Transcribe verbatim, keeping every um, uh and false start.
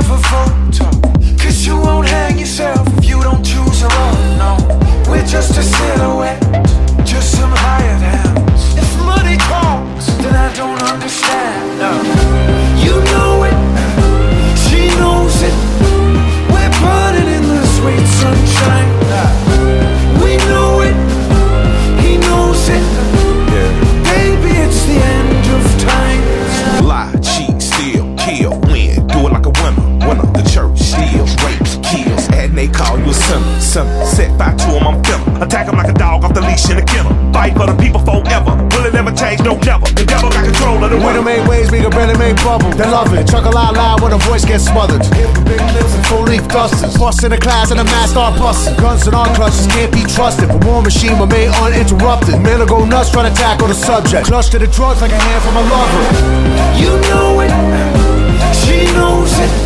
a photo, cause you won't hang yourself if you don't choose a role, no. We're just a silhouette, just some hired hands. If money talks, then I don't understand, no. You know it, she knows it. We're burning in the sweet sunshine. We know it, he knows it. Yeah. Baby, it's the end of time. Lie, cheat, steal, kill, win. Do it like a winner, winner. The church steals, rapes, kills, and they call you a sinner, sinner. Set by two of 'em, I'm feeling. Attack 'em like a dog off the leash in a kennel. Fight for the people forever. Will it never change? No, never. The devil got control of the world. We done made waves, we can barely make bubble. They love it. Chuckle out loud when a voice gets smothered. Hit the big lips and full leaf dusters. Bust in the class and the mask start busting. Guns in our clutches can't be trusted. The war machine remain uninterrupted. Men will go nuts trying to tackle the subject. Clutch to the drugs like a hand from a lover. You know it, she knows it.